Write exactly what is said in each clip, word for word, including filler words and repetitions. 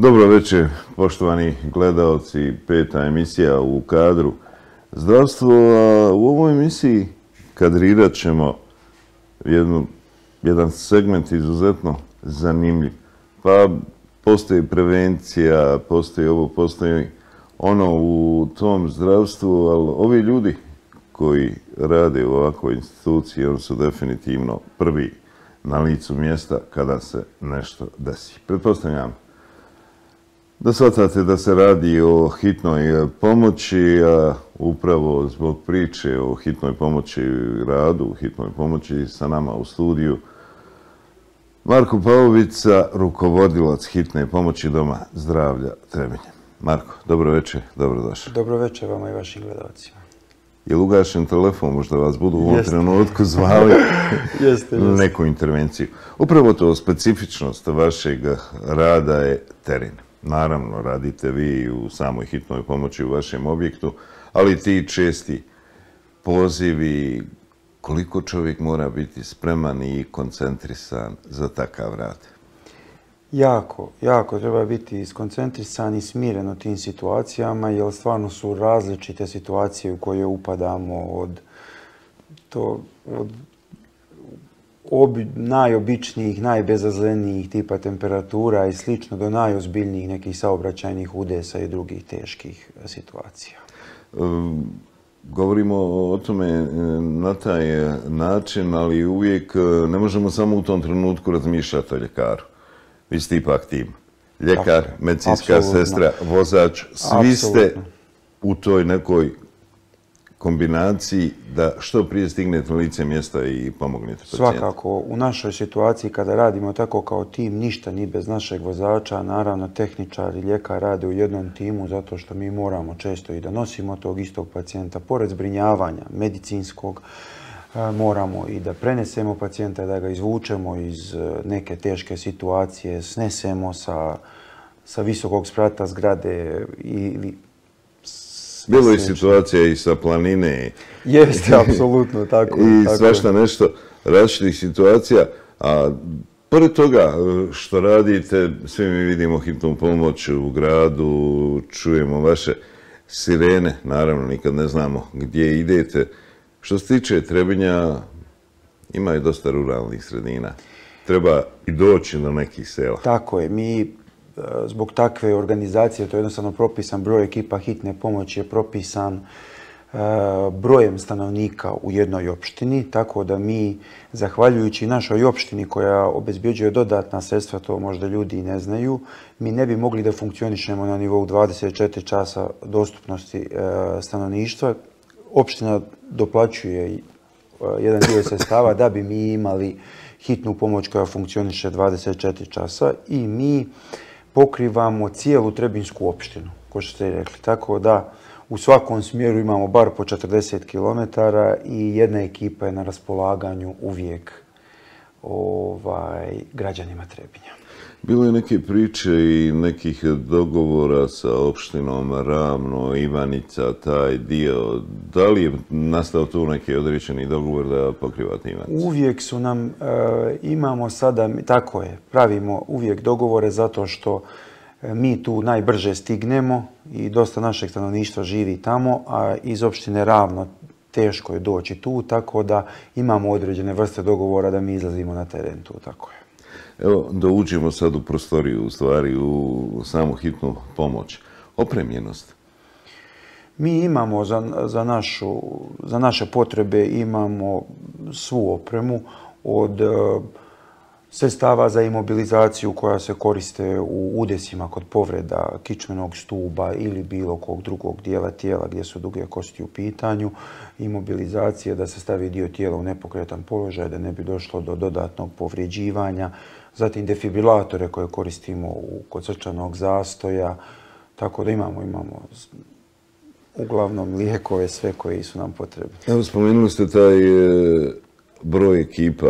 Dobro večer, poštovani gledaoci, peta emisija u kadru zdravstvo. A u ovoj emisiji kadrirat ćemo jednu, jedan segment izuzetno zanimljiv. Pa postoji prevencija, postoji ovo, postoji ono u tom zdravstvu, ali ovi ljudi koji rade u ovakvoj instituciji, oni su definitivno prvi na licu mjesta kada se nešto desi. Pretpostavljam da shvatate da se radi o hitnoj pomoći, a upravo zbog priče o hitnoj pomoći radu, u hitnoj pomoći sa nama u studiju Marko Pavovica, rukovodilac hitne pomoći Doma zdravlja Trebinje. Marko, dobro večer, dobrodošao. Dobro večer vama i vašim gledalcima. Je li ugašen telefon, možda vas budu u ovom trenutku zvali jeste, na neku intervenciju. Upravo to specifičnost vašeg rada je teren. Naravno, radite vi u samoj hitnoj pomoći u vašem objektu, ali ti česti pozivi, koliko čovjek mora biti spreman i koncentrisan za takav rad? Jako, jako treba biti skoncentrisan i smiren u tim situacijama, jer stvarno su različite situacije u koje upadamo od, to, od Obi, najobičnijih, najbezazlenijih tipa temperatura i slično do najozbiljnijih nekih saobraćajnih udesa i drugih teških situacija. Um, govorimo o tome na taj način, ali uvijek ne možemo samo u tom trenutku razmišljati o ljekaru. Vi ste ipak tim. Ljekar, medicinska Absolutno. sestra, vozač, svi Absolutno. ste u toj nekoj kombinaciji da što prije stignete na lice mjesta i pomognete pacijentu. Svakako, u našoj situaciji kada radimo tako kao tim, ništa ni bez našeg vozača, naravno tehničar i ljekar rade u jednom timu zato što mi moramo često i da nosimo tog istog pacijenta. Pored zbrinjavanja medicinskog, moramo i da prenesemo pacijenta, da ga izvučemo iz neke teške situacije, snesemo sa, sa visokog sprata zgrade ili bilo je situacija i sa planine. Jeste, apsolutno, tako. I svašta nešto različitih situacija. A pored toga što radite, svi mi vidimo hitnu pomoć u gradu, čujemo vaše sirene, naravno nikad ne znamo gdje idete. Što se tiče Trebinja, ima i dosta ruralnih sredina. Treba i doći do nekih sela. Tako je, mi zbog takve organizacije, to je jednostavno propisan broj ekipa hitne pomoći je propisan uh, brojem stanovnika u jednoj opštini, tako da mi, zahvaljujući našoj opštini koja obezbjeđuje dodatna sredstva, to možda ljudi i ne znaju, mi ne bi mogli da funkcionišemo na nivou dvadeset četiri časa dostupnosti uh, stanovništva. Opština doplaćuje uh, jedan dio sredstava da bi mi imali hitnu pomoć koja funkcioniše dvadeset četiri časa i mi pokrivamo cijelu Trebinsku opštinu, kao što ste rekli. Tako da u svakom smjeru imamo bar po četrdeset kilometara i jedna ekipa je na raspolaganju uvijek ovaj, građanima Trebinja. Bilo je neke priče i nekih dogovora sa opštinom Ravno, Ivanica, taj dio. Da li je nastao tu neki određeni dogovor da pokrivate Ivanicu? Uvijek su nam, e, imamo sada, tako je, pravimo uvijek dogovore zato što mi tu najbrže stignemo i dosta našeg stanovništva živi tamo, a iz opštine Ravno teško je doći tu, tako da imamo određene vrste dogovora da mi izlazimo na teren tu, tako je. Evo, da uđemo sad u prostoriju, u stvari, u samu hitnu pomoć. Opremljenost? Mi imamo za, za, našu, za naše potrebe imamo svu opremu od uh, sredstava za imobilizaciju koja se koriste u udesima kod povreda kičmenog stuba ili bilo kog drugog dijela tijela gdje su duge kosti u pitanju. Imobilizacija da se stavi dio tijela u nepokretan položaj da ne bi došlo do dodatnog povrijeđivanja. Zatim defibrilatore koje koristimo u, kod srčanog zastoja. Tako da imamo, imamo uglavnom lijekove sve koji su nam potrebni. Evo, spomenuli ste taj e, broj ekipa.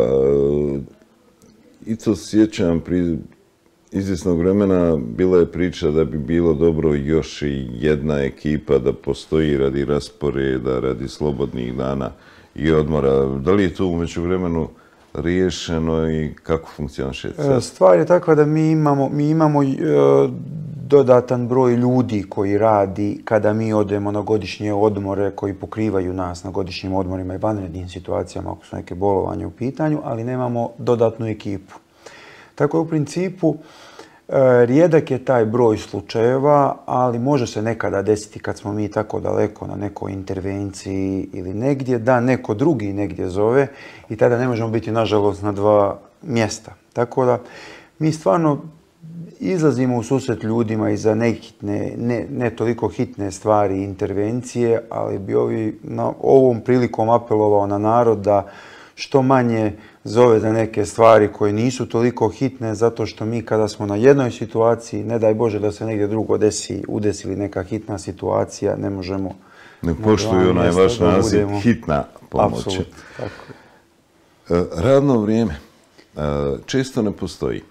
I to sjećam pri izvjesnog vremena bila je priča da bi bilo dobro još i jedna ekipa da postoji radi rasporeda, radi slobodnih dana i odmora. Da li je to u međuvremenu riješeno i kako funkcioniše? Stvar je takva da mi imamo, mi imamo dodatan broj ljudi koji radi kada mi odemo na godišnje odmore koji pokrivaju nas na godišnjim odmorima i vanrednim situacijama ako su neke bolovanje u pitanju, ali nemamo dodatnu ekipu. Tako je u principu rijedak je taj broj slučajeva, ali može se nekada desiti kad smo mi tako daleko na nekoj intervenciji ili negdje, da neko drugi negdje zove i tada ne možemo biti, nažalost, na dva mjesta. Tako da mi stvarno izlazimo u susret ljudima i za nehitne, ne, ne toliko hitne stvari i intervencije, ali bi ovi, na ovom prilikom apelovao na narod da što manje zove za neke stvari koje nisu toliko hitne, zato što mi kada smo na jednoj situaciji, ne daj Bože da se negdje drugo desi, udesi ili neka hitna situacija, ne možemo... Ne poštuju onaj vaš naziv, hitna pomoć. Apsolutno, tako. Radno vrijeme često ne postoji.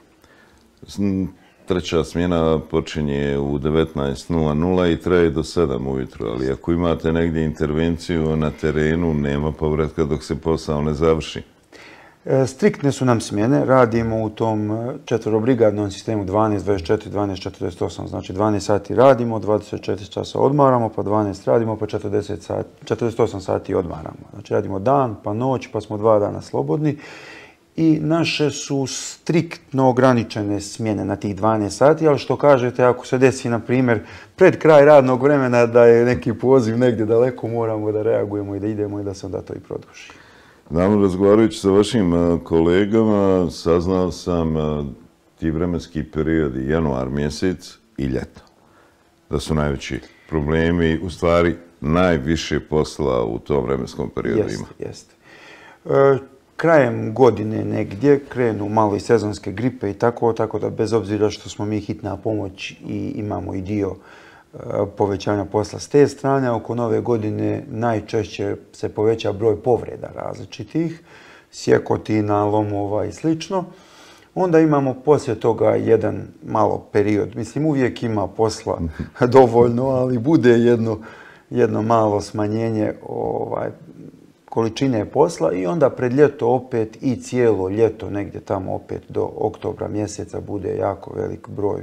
Treća smjena počinje u devetnaest nula nula i traje do sedam ujutro, ali ako imate negdje intervenciju na terenu, nema povratka dok se posao ne završi. Striktne su nam smjene, radimo u tom četvorobrigadnom sistemu dvanaest dvadeset četiri, dvanaest četrdeset osam, znači dvanaest sati radimo, dvadeset četiri časa odmaramo, pa dvanaest radimo, pa četrdeset sati, četrdeset osam sati odmaramo. Znači radimo dan, pa noć, pa smo dva dana slobodni. I naše su striktno ograničene smjene na tih dvanaest sati, ali što kažete, ako se desi, na primjer, pred kraj radnog vremena da je neki poziv negdje daleko, moramo da reagujemo i da idemo i da se onda to i produži. Naravno, razgovarajući sa vašim kolegama, saznao sam ti vremenski periodi, januar mjesec i ljeto, da su najveći problemi, u stvari najviše posla u tom vremenskom periodu ima. Jeste, jeste. E, krajem godine negdje krenu malo i sezonske gripe i tako, tako da bez obzira što smo mi hitna pomoć i imamo i dio povećanja posla s te strane, oko nove godine najčešće se poveća broj povreda različitih, sjekotina, lomova i slično. Onda imamo poslije toga jedan malo period. Mislim, uvijek ima posla dovoljno, ali bude jedno, jedno malo smanjenje ovaj, količine posla i onda pred ljeto opet i cijelo ljeto, negdje tamo opet do oktobra mjeseca bude jako velik broj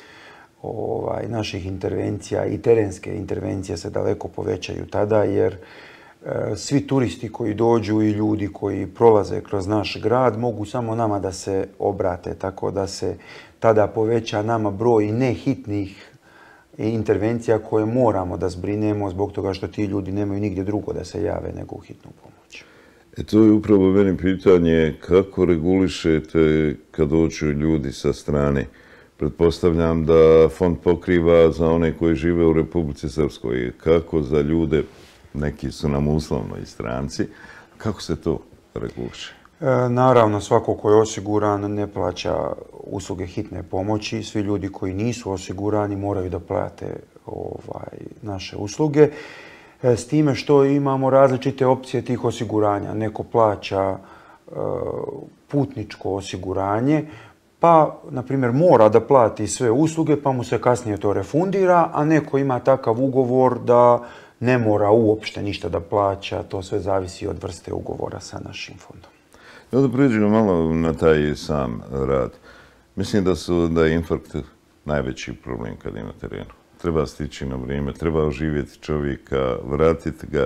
ovaj, naših intervencija i terenske intervencije se daleko povećaju tada jer e, svi turisti koji dođu i ljudi koji prolaze kroz naš grad mogu samo nama da se obrate, tako da se tada poveća nama broj nehitnih intervencija koje moramo da zbrinemo zbog toga što ti ljudi nemaju nigdje drugo da se jave nego u hitnu pomoć. E to je upravo meni pitanje kako regulišete kad dođu ljudi sa strane. Pretpostavljam da fond pokriva za one koji žive u Republici Srpskoj. Kako za ljude, neki su nam uslovno i stranci, kako se to reguliše? E, naravno, svako ko je osiguran ne plaća usluge hitne pomoći. Svi ljudi koji nisu osigurani moraju da plate ovaj, naše usluge. E, s time što imamo različite opcije tih osiguranja. Neko plaća e, putničko osiguranje, pa, na primjer, mora da plati sve usluge, pa mu se kasnije to refundira, a neko ima takav ugovor da ne mora uopšte ništa da plaća. To sve zavisi od vrste ugovora sa našim fondom. Ja da prijeđemo malo na taj sam rad. Mislim da, su, da je infarkt najveći problem kad je na terenu. Treba stići na vrijeme, treba oživjeti čovjeka, vratiti ga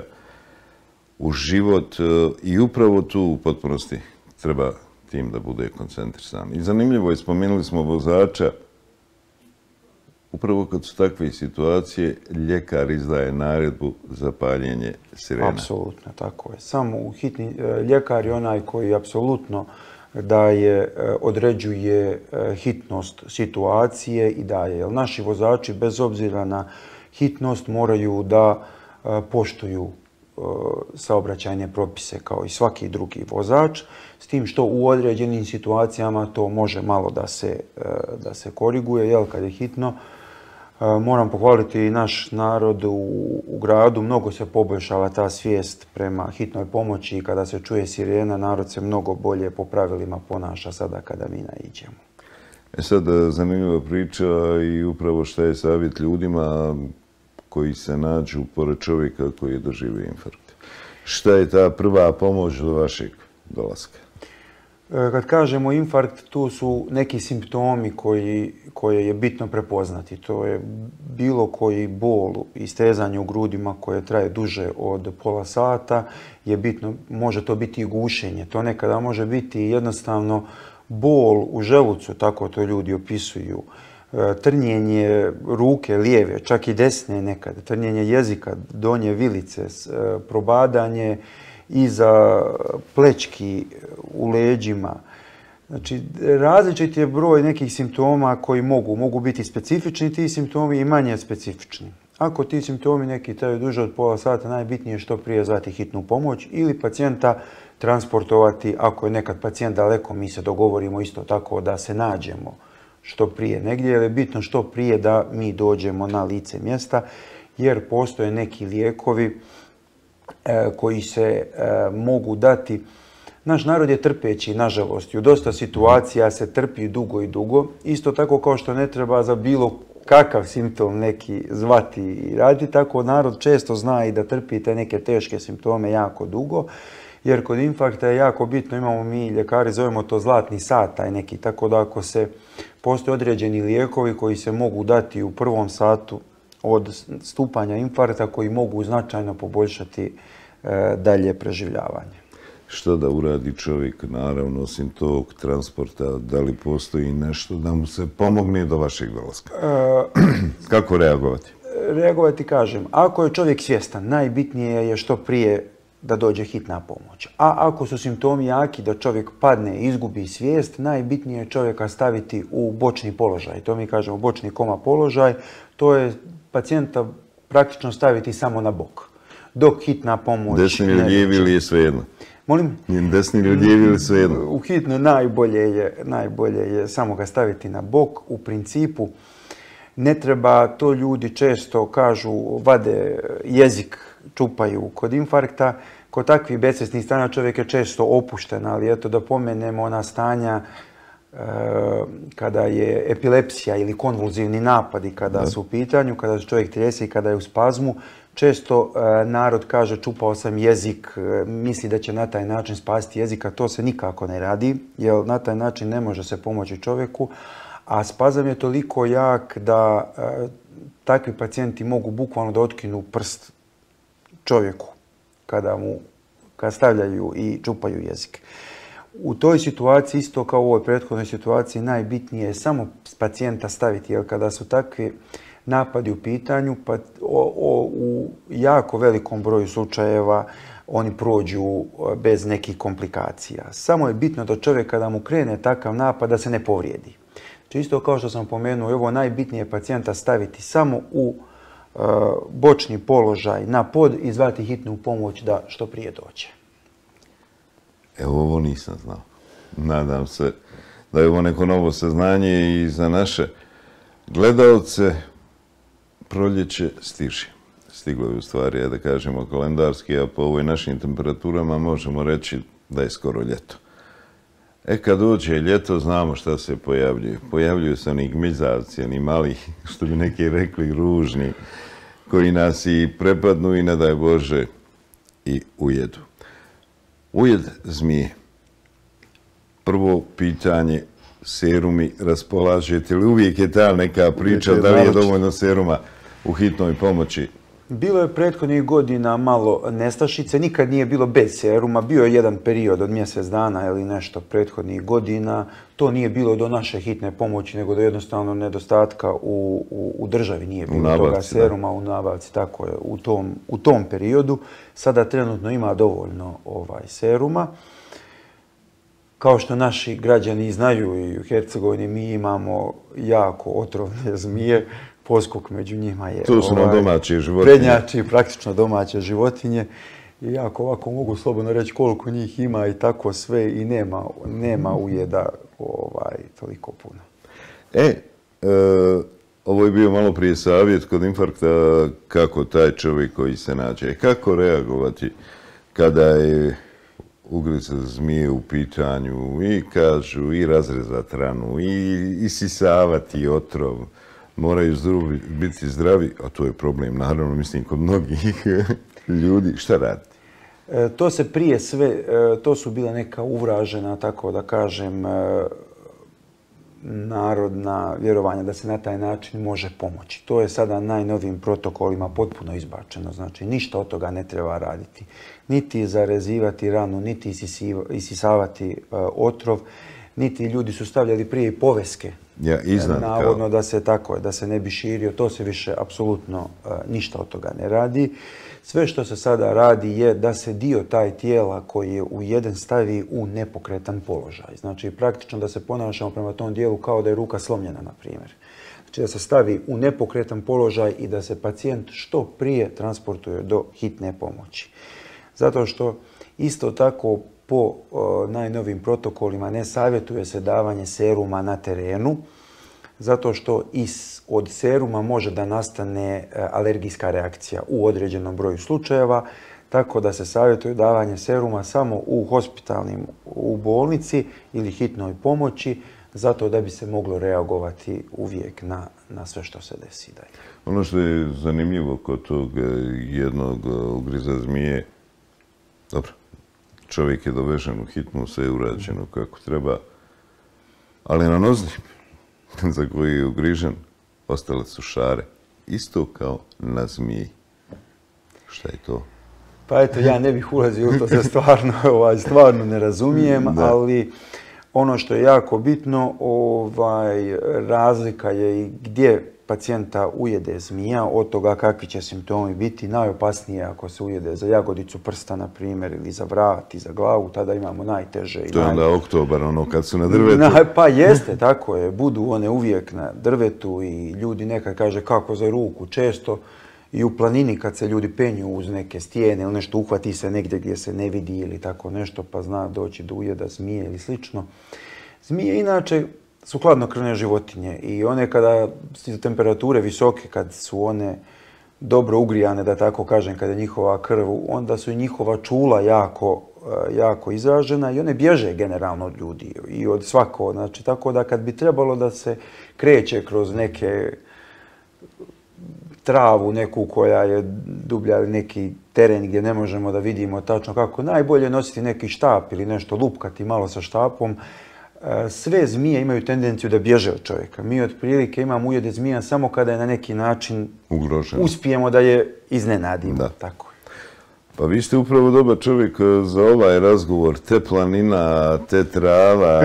u život i upravo tu u potpunosti treba tim da bude koncentrisan. I zanimljivo je, spomenuli smo vozača, upravo kad su takve situacije, ljekar izdaje naredbu za paljenje sirena. Apsolutno, tako je. Samo u hitni, ljekar je onaj koji apsolutno daje, određuje hitnost situacije i daje. Jer naši vozači, bez obzira na hitnost, moraju da poštuju saobraćajne propise kao i svaki drugi vozač, s tim što u određenim situacijama to može malo da se, da se koriguje, jel, kad je hitno. Moram pohvaliti i naš narod u, u gradu, mnogo se poboljšala ta svijest prema hitnoj pomoći i kada se čuje sirena, narod se mnogo bolje po pravilima ponaša sada kada mi naiđemo. E sad, zanimljiva priča i upravo šta je savjet ljudima koji se nađu pored čovjeka koji je doživio infarkt. Šta je ta prva pomoć do vašeg dolaska? Kad kažemo infarkt, tu su neki simptomi koji, koje je bitno prepoznati. To je bilo koji bol i stezanje u grudima koje traje duže od pola sata, je bitno, može to biti i gušenje. To nekada može biti jednostavno bol u želucu, tako to ljudi opisuju. Trnjenje ruke, lijeve, čak i desne nekad, trnjenje jezika, donje vilice, probadanje iza plećki u leđima. Znači, različit je broj nekih simptoma koji mogu, mogu biti specifični ti simptomi i manje specifični. Ako ti simptomi neki traju duže od pola sata, najbitnije je što prije zvati hitnu pomoć ili pacijenta transportovati. Ako je nekad pacijent daleko, mi se dogovorimo isto tako da se nađemo što prije negdje, jer je bitno što prije da mi dođemo na lice mjesta, jer postoje neki lijekovi koji se mogu dati. Naš narod je trpeći, nažalost, i u dosta situacija se trpi dugo i dugo. Isto tako kao što ne treba za bilo kakav simptom neki zvati i raditi, tako narod često zna i da trpi te neke teške simptome jako dugo, jer kod infarkta je jako bitno, imamo mi ljekari, zovemo to zlatni sat, taj neki, tako da ako se postoje određeni lijekovi koji se mogu dati u prvom satu od stupanja infarkta, koji mogu značajno poboljšati e, dalje preživljavanje. Što da uradi čovjek, naravno, osim tog transporta, da li postoji nešto da mu se pomogne do vašeg dolaska? E, Kako reagovati? Reagovati, kažem, ako je čovjek svjestan, najbitnije je što prije da dođe hitna pomoć. A ako su simptomi jaki, da čovjek padne i izgubi svijest, najbitnije je čovjeka staviti u bočni položaj. To mi kažemo bočni koma položaj. To je pacijenta praktično staviti samo na bok. Dok hitna pomoć... Desni ili lijevi ili je svejedno? Molim? Desni ili lijevi ili svejedno? U hitnu najbolje je, najbolje je samo ga staviti na bok. U principu ne treba, to ljudi često kažu, vade jezik, čupaju kod infarkta. Kod takvih besvjesnih stanja čovjek je često opušten, ali eto da pomenemo ona stanja e, kada je epilepsija ili konvulzivni napadi, kada da. su u pitanju, kada se čovjek trese i kada je u spazmu. Često e, narod kaže čupao sam jezik, e, misli da će na taj način spasiti jezik, a to se nikako ne radi, jer na taj način ne može se pomoći čovjeku, a spazam je toliko jak da e, takvi pacijenti mogu bukvalno da otkinu prst čovjeku kada mu kad stavljaju i čupaju jezik. U toj situaciji, isto kao u ovoj prethodnoj situaciji, najbitnije je samo pacijenta staviti, jer kada su takvi napadi u pitanju, pa o, o, u jako velikom broju slučajeva oni prođu bez nekih komplikacija. Samo je bitno da čovjek kada mu krene takav napad da se ne povrijedi. Čisto kao što sam pomenuo, ovo najbitnije je pacijenta staviti samo u bočni položaj na pod i zvati hitnu pomoć da što prije dođe. Evo, ovo nisam znao. Nadam se da je ovo neko novo saznanje i za naše gledalce. Proljeće stiže. Stiglo je u stvari, da kažemo, kalendarski, a po ovoj našim temperaturama možemo reći da je skoro ljeto. E, kad dođe ljeto, znamo šta se pojavljuje. Pojavljuju se oni gmizavci, oni mali, što bi neki rekli, ružni, koji nas i prepadnu i, ne daj Bože, i ujedu. Ujed zmije. Prvo pitanje, serumi raspolažete li? Uvijek je ta neka priča da li je dovoljno seruma u hitnoj pomoći? Bilo je prethodnih godina malo nestašice, nikad nije bilo bez seruma. Bio je jedan period od mjesec dana ili nešto prethodnih godina. To nije bilo do naše hitne pomoći, nego do jednostavno nedostatka u, u, u državi. Nije bilo nabavci, toga seruma da. U nabavci, tako je, u tom, u tom periodu. Sada trenutno ima dovoljno ovaj, seruma. Kao što naši građani znaju, i u Hercegovini mi imamo jako otrovne zmije. Poskok među njima je... Tu su nam ovaj, domaće životinje. Prednjači, praktično domaće životinje. I jako ovako mogu slobodno reći koliko njih ima i tako sve i nema, nema ujeda ovaj, toliko puno. E, e, ovo je bio malo prije savjet kod infarkta kako taj čovjek koji se nađe. Kako reagovati kada je ugriz zmije u pitanju i kažu i razrezati ranu i isisavati otrov. Moraju zdravi, biti zdravi, a to je problem, naravno, mislim, kod mnogih ljudi. Šta raditi? To se prije sve, to su bila neka uvražena, tako da kažem, narodna vjerovanja da se na taj način može pomoći. To je sada najnovijim protokolima potpuno izbačeno. Znači, ništa od toga ne treba raditi. Niti zarezivati ranu, niti isisavati otrov, niti ljudi su stavljali prije i poveske. Ja, iznad, navodno da se tako, da se ne bi širio. To se više apsolutno ništa od toga ne radi. Sve što se sada radi je da se dio taj tijela koji je ujeden stavi u nepokretan položaj. Znači, praktično da se ponašamo prema tom dijelu kao da je ruka slomljena, na primjer. Znači, da se stavi u nepokretan položaj i da se pacijent što prije transportuje do hitne pomoći. Zato što isto tako po o, najnovim protokolima ne savjetuje se davanje seruma na terenu, zato što iz, od seruma može da nastane alergijska reakcija u određenom broju slučajeva, tako da se savjetuje davanje seruma samo u hospitalnim, u bolnici ili hitnoj pomoći, zato da bi se moglo reagovati uvijek na, na sve što se desi dalje. Ono što je zanimljivo kod tog jednog ugriza zmije, dobro, čovjek je dovežen u hitnu, sve je urađeno kako treba, ali na nozni za koji je ugrižen ostale su šare, isto kao na zmiji. Šta je to? Pa eto, ja ne bih ulazio u to, se stvarno, ovaj, stvarno ne razumijem, da. Ali ono što je jako bitno, ovaj, razlika je i gdje pacijenta ujede zmija, od toga kakvi će simptomi biti. Najopasnije ako se ujede za jagodicu prsta, na primjer, ili za vrat i za glavu, tada imamo najteže. To je naj... onda oktobar, ono kad su na drvetu. Na, pa jeste, tako je. Budu one uvijek na drvetu i ljudi nekad kaže kako za ruku. Često i u planini kad se ljudi penju uz neke stijene ili nešto uhvati se negdje gdje se ne vidi ili tako nešto, pa zna doći do ujeda zmije ili slično. Zmije inače su hladnokrvne životinje i one kada su temperature visoke, kad su one dobro ugrijane, da tako kažem, kada je njihova krv, onda su i njihova čula jako, jako izražena i one bježe generalno od ljudi i od svakog. Znači, tako da kad bi trebalo da se kreće kroz neke travu neku koja je dublja ili neki teren gdje ne možemo da vidimo tačno kako, najbolje nositi neki štap ili nešto, lupkati malo sa štapom. Sve zmije imaju tendenciju da bježe od čovjeka. Mi otprilike imamo ujede zmija samo kada je na neki način ugrožen. Uspijemo da je iznenadimo. Da. Tako je. Pa vi ste upravo dobar čovjek za ovaj razgovor. Te planina, te trava,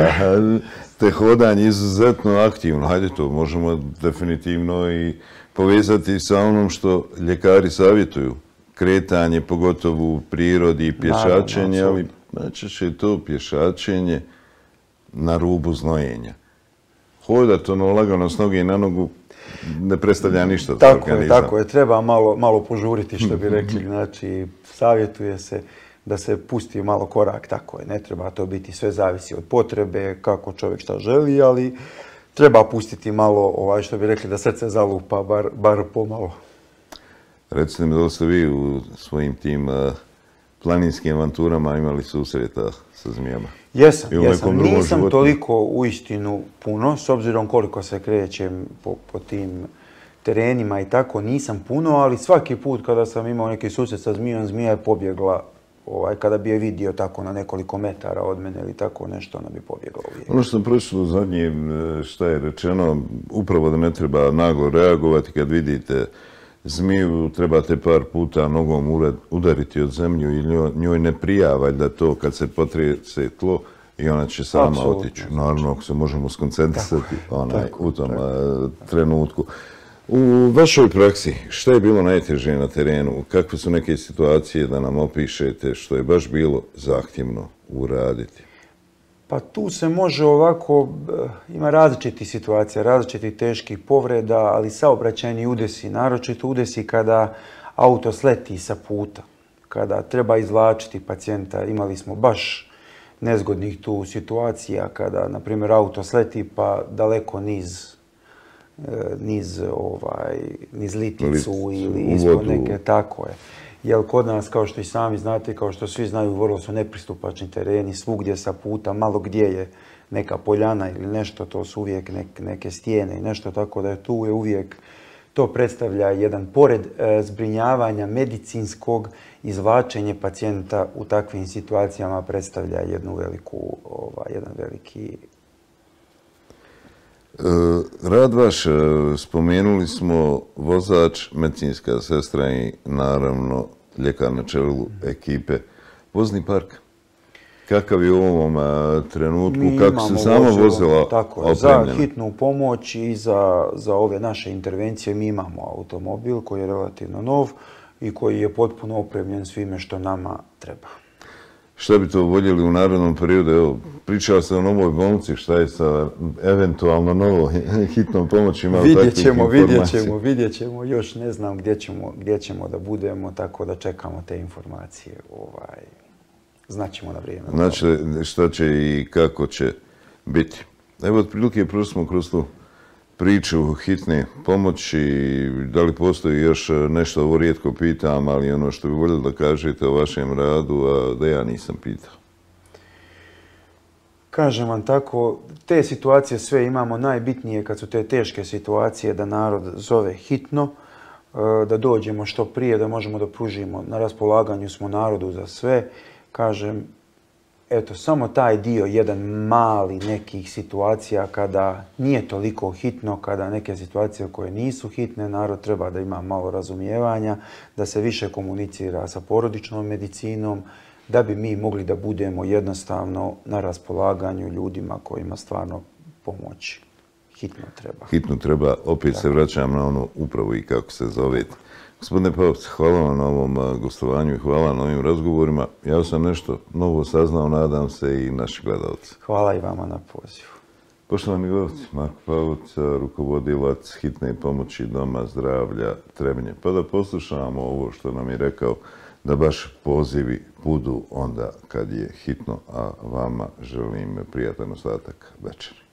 te hodanje izuzetno aktivno. Hajde to, možemo definitivno i povezati sa onom što ljekari savjetuju. Kretanje, pogotovo u prirodi i pješačenje, ali najčešće je to pješačenje na rubu znojenja. Hodat ono lagano s noge i na nogu ne predstavlja ništa za organizam. Tako je, tako je. Treba malo, malo požuriti, što bi rekli. Znači, savjetuje se da se pusti malo korak, tako je. Ne treba to biti, sve zavisi od potrebe, kako čovjek šta želi, ali treba pustiti malo, ovaj, što bi rekli, da srce zalupa, bar, bar pomalo. Recite mi, da li ste vi u svojim tim uh, planinskim avanturama imali susreta sa zmijama? Jesam, jesam. Nisam životu? Toliko uistinu puno, s obzirom koliko se krećem po, po tim terenima i tako, nisam puno, ali svaki put kada sam imao neki susret sa zmijom, zmija je pobjegla. Ovaj, kada bi je vidio tako na nekoliko metara od mene ili tako nešto, ona bi pobjegla uvijek. Ono što sam pročitao zadnje, šta je rečeno, upravo da ne treba naglo reagovati kad vidite zmiju, trebate par puta nogom udariti od zemlju i njoj, njoj ne prijava da to kad se potrese tlo i ona će sama Absolutno. Otići. Naravno, ako se možemo skoncentrisati onaj, tako, u tom tako. trenutku. U vašoj praksi, šta je bilo najteže na terenu? Kakve su neke situacije da nam opišete što je baš bilo zahtjevno uraditi? Pa tu se može ovako, ima različitih situacija, različitih teških povreda, ali saobraćajni udesi, naročito udesi kada auto sleti sa puta, kada treba izvlačiti pacijenta. Imali smo baš nezgodnih tu situacija kada, na primjer, auto sleti pa daleko niz niz, ovaj, niz liticu ili ispod neke, tako je. Jer kod nas, kao što i sami znate, kao što svi znaju, vrlo su nepristupačni tereni, svugdje sa puta, malo gdje je neka poljana ili nešto, to su uvijek nek, neke stijene i nešto, tako da je tu je uvijek To predstavlja jedan, pored zbrinjavanja medicinskog, izvlačenje pacijenta u takvim situacijama predstavlja jednu veliku, ovaj, jedan veliki... Rad vaš, spomenuli smo vozač, medicinska sestra i naravno ljekar na čelu ekipe. Vozni park, kakav je u ovom trenutku, kako se samo vozila opremljena? Za hitnu pomoć i za, za ove naše intervencije mi imamo automobil koji je relativno nov i koji je potpuno opremljen svime što nama treba. Šta bi to voljeli u narednom periodu? Evo, pričao sam o novoj bolnici, šta je sa eventualno novom hitnom pomoći? Vidjet ćemo, vidjet ćemo, vidjet ćemo. Još ne znam gdje ćemo, gdje ćemo da budemo, tako da čekamo te informacije. Ovaj, znaćemo na vrijeme. Znači šta će i kako će biti. Evo, otprilike prošli smo kroz tu priču hitne pomoći. Da li postoji još nešto, ovo rijetko pitam, ali ono što bi voljeli da kažete o vašem radu, a da ja nisam pitao? Kažem vam tako, te situacije sve imamo. Najbitnije kad su te teške situacije da narod zove hitno, da dođemo što prije, da možemo da pružimo. Na raspolaganju smo narodu za sve. Kažem, eto, samo taj dio, jedan mali nekih situacija kada nije toliko hitno, kada neke situacije koje nisu hitne, narod treba da ima malo razumijevanja, da se više komunicira sa porodičnom medicinom, da bi mi mogli da budemo jednostavno na raspolaganju ljudima kojima stvarno pomoći. Hitno treba. Hitno treba, opet se vraćam na ono upravo i kako se zovete. Gospodine Pavovci, hvala vam na ovom gostovanju i hvala na ovim razgovorima. Ja sam nešto novo saznao, nadam se i naši gledalci. Hvala i vama na pozivu. Poštovani gledalci, Marko Pavovec, rukovodilac hitne pomoći Doma zdravlja Trebinje. Pa da poslušamo ovo što nam je rekao, da baš pozivi budu onda kad je hitno, a vama želim prijatan ostatak večeri.